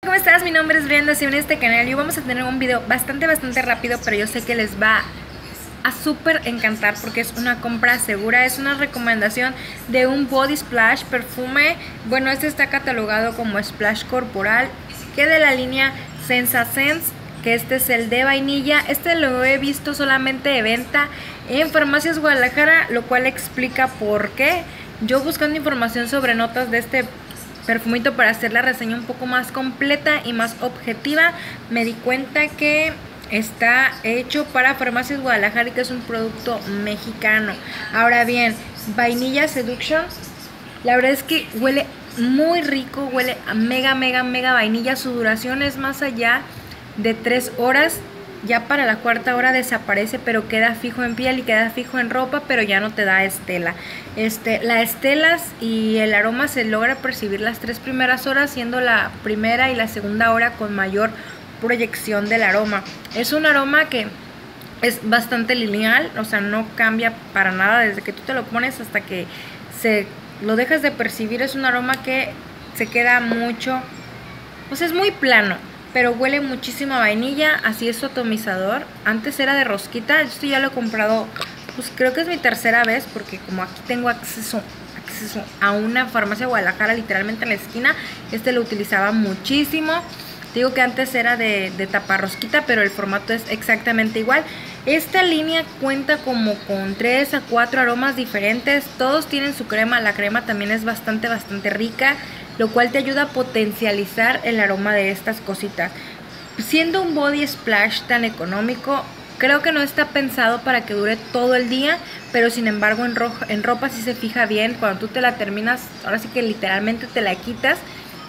¿Cómo estás? Mi nombre es Brenda, si en este canal y hoy vamos a tener un video bastante rápido, pero yo sé que les va a súper encantar porque es una compra segura. Es una recomendación de un body splash perfume. Bueno, este está catalogado como splash corporal, que de la línea SensaSense, que este es el de vainilla. Este lo he visto solamente de venta en Farmacias Guadalajara, lo cual explica por qué. Yo buscando información sobre notas de este perfumito para hacer la reseña un poco más completa y más objetiva, me di cuenta que está hecho para Farmacias Guadalajara y que es un producto mexicano. Ahora bien, Vainilla Seduction, la verdad es que huele muy rico, huele a mega vainilla. Su duración es más allá de 3 horas. Ya para la cuarta hora desaparece, pero queda fijo en piel y queda fijo en ropa, pero ya no te da estela. Las estelas y el aroma se logra percibir las 3 primeras horas, siendo la primera y la segunda hora con mayor proyección del aroma. Es un aroma que es bastante lineal, o sea, no cambia para nada desde que tú te lo pones hasta que lo dejas de percibir. Es un aroma que se queda mucho, o sea, es muy plano, pero huele muchísimo a vainilla. Así es su atomizador. Antes era de rosquita, esto ya lo he comprado, pues creo que es mi tercera vez, porque como aquí tengo acceso a una farmacia de Guadalajara literalmente en la esquina, este lo utilizaba muchísimo. Digo que antes era de taparrosquita, pero el formato es exactamente igual. Esta línea cuenta como con 3 a 4 aromas diferentes. Todos tienen su crema. La crema también es bastante rica, lo cual te ayuda a potencializar el aroma de estas cositas. Siendo un body splash tan económico, creo que no está pensado para que dure todo el día, pero sin embargo en ropa sí se fija bien. Cuando tú te la terminas, ahora sí que literalmente te la quitas,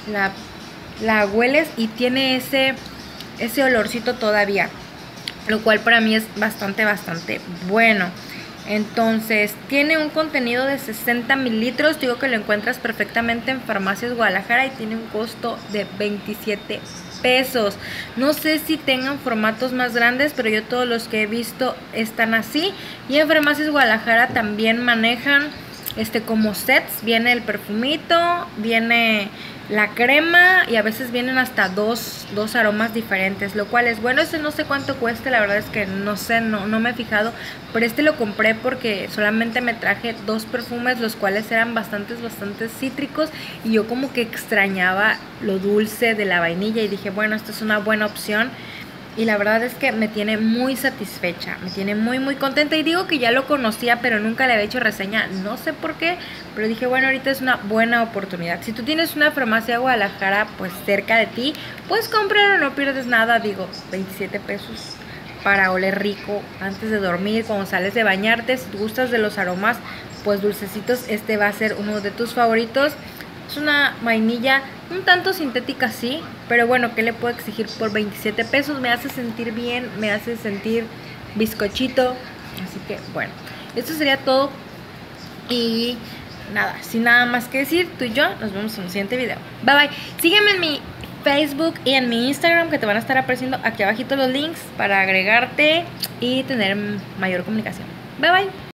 la hueles y tiene ese olorcito todavía, lo cual para mí es bastante bueno. Entonces tiene un contenido de 60 mililitros. Digo que lo encuentras perfectamente en Farmacias Guadalajara y tiene un costo de 27 pesos. No sé si tengan formatos más grandes, pero yo todos los que he visto están así. Y en Farmacias Guadalajara también manejan como sets. Viene el perfumito, viene la crema y a veces vienen hasta dos aromas diferentes, lo cual es bueno. No sé cuánto cueste, la verdad es que no sé, no me he fijado, pero lo compré porque solamente me traje 2 perfumes, los cuales eran bastante cítricos y yo como que extrañaba lo dulce de la vainilla y dije, bueno, esta es una buena opción. Y la verdad es que me tiene muy satisfecha, me tiene muy contenta. Y digo que ya lo conocía, pero nunca le había hecho reseña, no sé por qué, pero dije, bueno, ahorita es una buena oportunidad. Si tú tienes una farmacia de Guadalajara pues cerca de ti, puedes comprarlo, no pierdes nada. Digo, 27 pesos para oler rico antes de dormir, cuando sales de bañarte. Si te gustas de los aromas pues dulcecitos, este va a ser uno de tus favoritos. Es una vainilla un tanto sintética, sí, pero bueno, ¿qué le puedo exigir por 27 pesos? Me hace sentir bien, me hace sentir bizcochito. Así que bueno, esto sería todo. Y nada, sin nada más que decir, tú y yo nos vemos en el siguiente video. Bye bye. Sígueme en mi Facebook y en mi Instagram, que te van a estar apareciendo aquí abajito los links para agregarte y tener mayor comunicación. Bye bye.